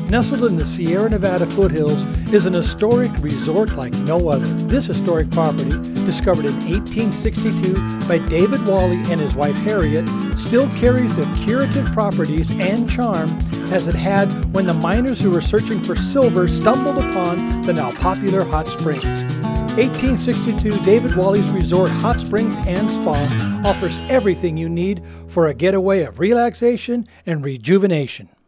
Nestled in the Sierra Nevada foothills is an historic resort like no other. This historic property, discovered in 1862 by David Walley and his wife Harriet, still carries the curative properties and charm as it had when the miners who were searching for silver stumbled upon the now popular hot springs. 1862 David Walley'S Resort Hot Springs and Spa offers everything you need for a getaway of relaxation and rejuvenation.